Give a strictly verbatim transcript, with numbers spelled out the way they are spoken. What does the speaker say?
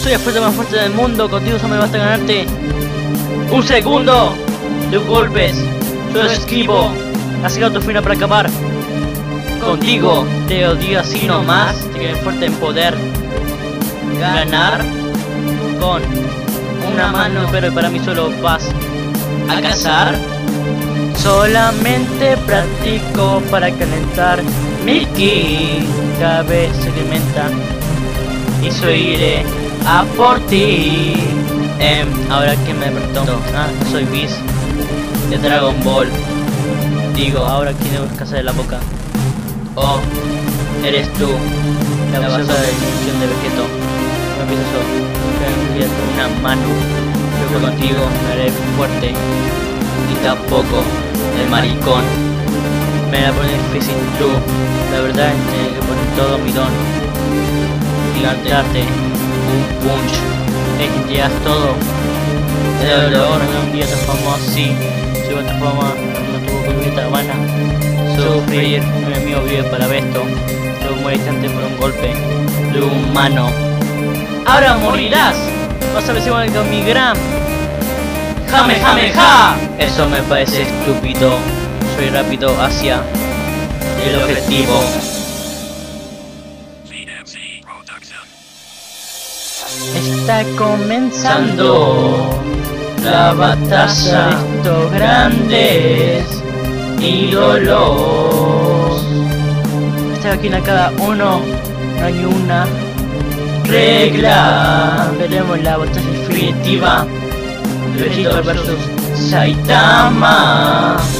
soy la fuerza más fuerte del mundo, contigo solo me basta ganarte un segundo de golpes. Solo esquivo, has llegado tu final para acabar. Contigo te odio así nomás, te quedas fuerte en poder ganar con una mano, pero para mí solo vas a cazar. Solamente practico para calentar mi ki, cada vez se alimenta y soy iré a por ti. Eh, ahora que me despertó, ah, soy Whis de Dragon Ball. Digo, ahora quién debo casa de la boca. Oh, eres tú, la basada de ilusión de Vegeto. No pienso eso, una mano, pero contigo me haré fuerte y tampoco el maricón me la pone difícil tú. La verdad es que tengo que poner todo mi don y darte un punch. Es que llegas todo. El dolor un día transformó así. Si vos transformas no tuvo que vivir esta Habana. Sufrir, un enemigo vive para ver esto. Luego muere instante por un golpe de un mano. Ahora morirás. Vas a ver si van con mi gran Jame Jame Ja. Eso me parece estúpido. Soy rápido hacia el objetivo. Está comenzando la batalla de estos grandes ídolos. Esta aquí en cada uno no hay una regla. Veremos la batalla definitiva. Vegeta versus Saitama.